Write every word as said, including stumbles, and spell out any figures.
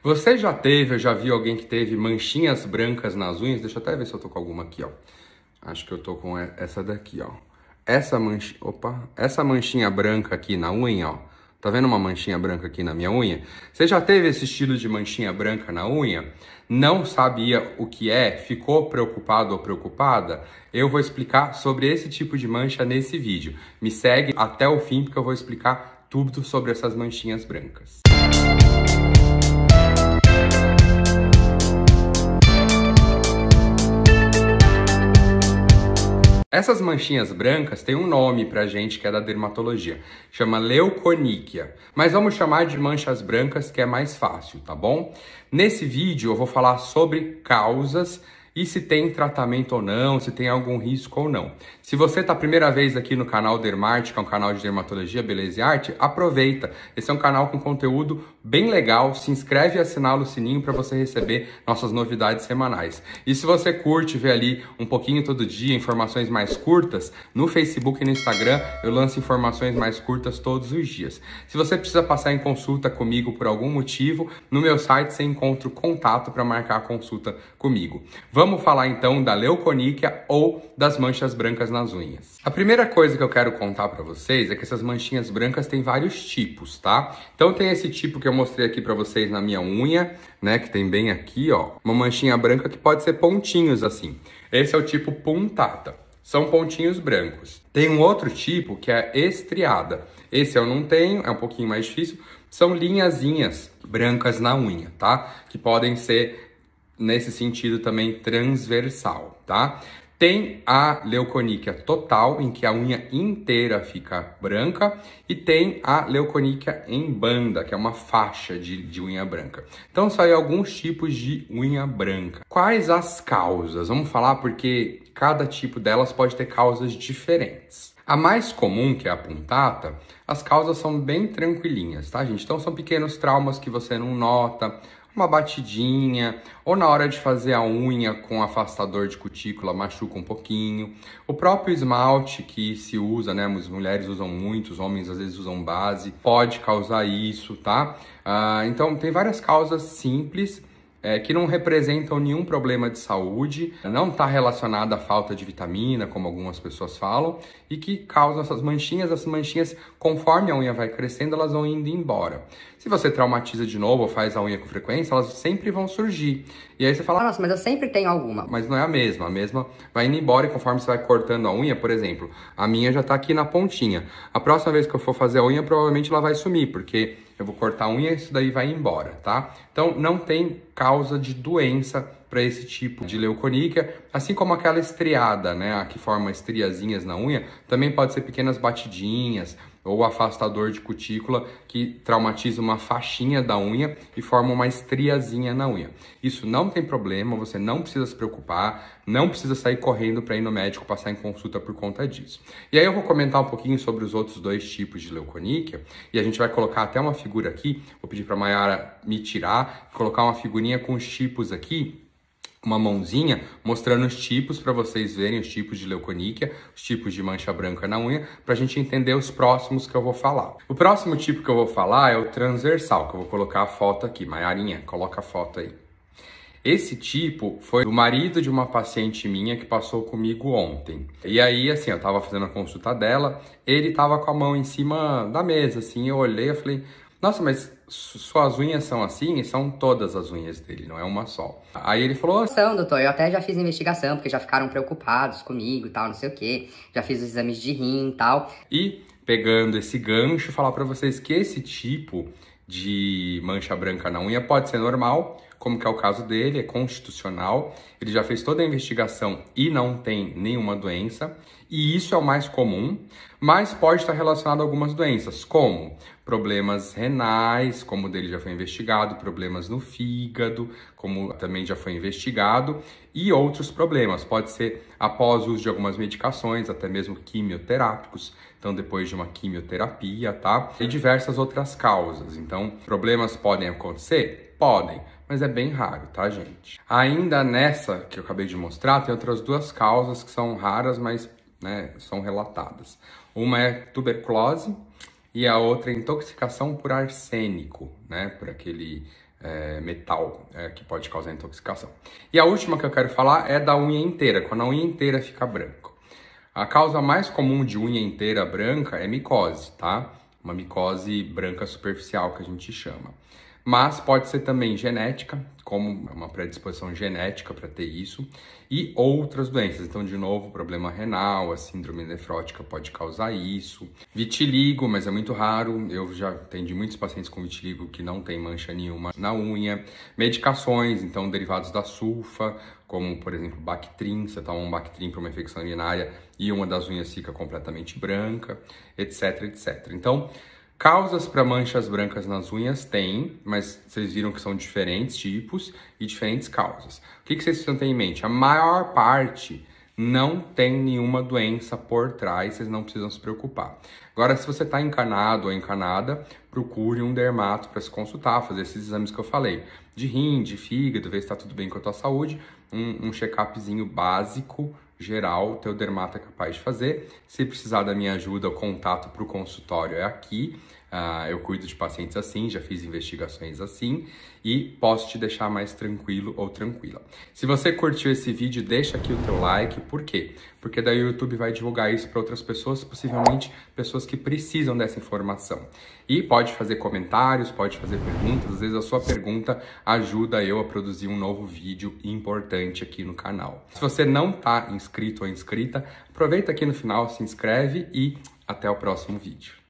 Você já teve, eu já vi alguém que teve manchinhas brancas nas unhas? Deixa eu até ver se eu tô com alguma aqui, ó. Acho que eu tô com essa daqui, ó. Essa manchinha, opa, essa manchinha branca aqui na unha, ó. Tá vendo uma manchinha branca aqui na minha unha? Você já teve esse estilo de manchinha branca na unha? Não sabia o que é? Ficou preocupado ou preocupada? Eu vou explicar sobre esse tipo de mancha nesse vídeo. Me segue até o fim porque eu vou explicar tudo sobre essas manchinhas brancas. Essas manchinhas brancas têm um nome pra gente que é da dermatologia, chama leuconíquia, mas vamos chamar de manchas brancas que é mais fácil, tá bom? Nesse vídeo eu vou falar sobre causas e se tem tratamento ou não, se tem algum risco ou não. Se você tá a primeira vez aqui no canal Dermarte, que é um canal de dermatologia, beleza e arte, aproveita. Esse é um canal com conteúdo bem legal. Se inscreve e assinala o sininho para você receber nossas novidades semanais. E se você curte ver ali um pouquinho todo dia, informações mais curtas, no Facebook e no Instagram eu lanço informações mais curtas todos os dias. Se você precisa passar em consulta comigo por algum motivo, no meu site você encontra o contato para marcar a consulta comigo. Vamos falar então da leuconíquia ou das manchas brancas nas unhas. A primeira coisa que eu quero contar para vocês é que essas manchinhas brancas têm vários tipos, tá? Então tem esse tipo que eu mostrei aqui para vocês na minha unha, né, que tem bem aqui, ó, uma manchinha branca que pode ser pontinhos assim. Esse é o tipo puntata. São pontinhos brancos. Tem um outro tipo que é estriada. Esse eu não tenho, é um pouquinho mais difícil. São linhazinhas brancas na unha, tá? Que podem ser nesse sentido também transversal, tá? Tem a leuconíquia total, em que a unha inteira fica branca, e tem a leuconíquia em banda, que é uma faixa de, de unha branca. Então, são aí alguns tipos de unha branca. Quais as causas? Vamos falar porque cada tipo delas pode ter causas diferentes. A mais comum, que é a puntata, as causas são bem tranquilinhas, tá, gente? Então, são pequenos traumas que você não nota, uma batidinha, ou na hora de fazer a unha com afastador de cutícula machuca um pouquinho. O próprio esmalte que se usa, né, as mulheres usam muito, os homens às vezes usam base, pode causar isso, tá? Ah, então tem várias causas simples, É, que não representam nenhum problema de saúde, não está relacionada à falta de vitamina, como algumas pessoas falam, e que causam essas manchinhas. Essas manchinhas, conforme a unha vai crescendo, elas vão indo embora. Se você traumatiza de novo ou faz a unha com frequência, elas sempre vão surgir. E aí você fala, nossa, mas eu sempre tenho alguma. Mas não é a mesma, a mesma vai indo embora e conforme você vai cortando a unha, por exemplo, a minha já está aqui na pontinha. A próxima vez que eu for fazer a unha, provavelmente ela vai sumir, porque eu vou cortar a unha e isso daí vai embora, tá? Então, não tem causa de doença para esse tipo de leuconíquia, assim como aquela estriada, né, a que forma estriazinhas na unha, também pode ser pequenas batidinhas ou afastador de cutícula que traumatiza uma faixinha da unha e forma uma estriazinha na unha. Isso não tem problema, você não precisa se preocupar, não precisa sair correndo para ir no médico passar em consulta por conta disso. E aí eu vou comentar um pouquinho sobre os outros dois tipos de leuconíquia e a gente vai colocar até uma figura aqui, vou pedir para a Mayara me tirar, colocar uma figurinha com os tipos aqui, uma mãozinha mostrando os tipos para vocês verem os tipos de leuconíquia, os tipos de mancha branca na unha, para a gente entender os próximos que eu vou falar. O próximo tipo que eu vou falar é o transversal, que eu vou colocar a foto aqui. Mayarinha, coloca a foto aí. Esse tipo foi do marido de uma paciente minha que passou comigo ontem. E aí, assim, eu tava fazendo a consulta dela, ele tava com a mão em cima da mesa, assim, eu olhei e falei, nossa, mas suas unhas são assim? E são todas as unhas dele, não é uma só. Aí ele falou, são, doutor, eu até já fiz investigação, porque já ficaram preocupados comigo e tal, não sei o quê. Já fiz os exames de rim e tal. E pegando esse gancho, falar pra vocês que esse tipo de mancha branca na unha pode ser normal, como que é o caso dele, é constitucional, ele já fez toda a investigação e não tem nenhuma doença, e isso é o mais comum, mas pode estar relacionado a algumas doenças, como problemas renais, como o dele já foi investigado, problemas no fígado, como também já foi investigado, e outros problemas, pode ser após o uso de algumas medicações, até mesmo quimioterápicos, então depois de uma quimioterapia, tá? E diversas outras causas, então problemas podem acontecer? Podem, mas é bem raro, tá, gente? Ainda nessa que eu acabei de mostrar, tem outras duas causas que são raras, mas, né, são relatadas. Uma é tuberculose e a outra é intoxicação por arsênico, né, por aquele é, metal é, que pode causar intoxicação. E a última que eu quero falar é da unha inteira, quando a unha inteira fica branca. A causa mais comum de unha inteira branca é micose, tá? Uma micose branca superficial que a gente chama. Mas pode ser também genética, como uma predisposição genética para ter isso, e outras doenças. Então, de novo, problema renal, a síndrome nefrótica pode causar isso. Vitiligo, mas é muito raro. Eu já atendi muitos pacientes com vitiligo que não tem mancha nenhuma na unha. Medicações, então, derivados da sulfa, como, por exemplo, Bactrim. Você toma um Bactrim para uma infecção urinária e uma das unhas fica completamente branca, etc, etcétera. Então, causas para manchas brancas nas unhas tem, mas vocês viram que são diferentes tipos e diferentes causas. O que, que vocês precisam ter em mente? A maior parte não tem nenhuma doença por trás, vocês não precisam se preocupar. Agora, se você está encanado ou encanada, procure um dermato para se consultar, fazer esses exames que eu falei. De rim, de fígado, ver se está tudo bem com a tua saúde. Um, um check-upzinho básico, geral, o teu dermato é capaz de fazer. Se precisar da minha ajuda, o contato para o consultório é aqui. Uh, eu cuido de pacientes assim, já fiz investigações assim e posso te deixar mais tranquilo ou tranquila. Se você curtiu esse vídeo, deixa aqui o teu like. Por quê? Porque daí o YouTube vai divulgar isso para outras pessoas, possivelmente pessoas que precisam dessa informação. E pode fazer comentários, pode fazer perguntas. Às vezes a sua pergunta ajuda eu a produzir um novo vídeo importante aqui no canal. Se você não está inscrito ou inscrita, aproveita aqui no final, se inscreve e até o próximo vídeo.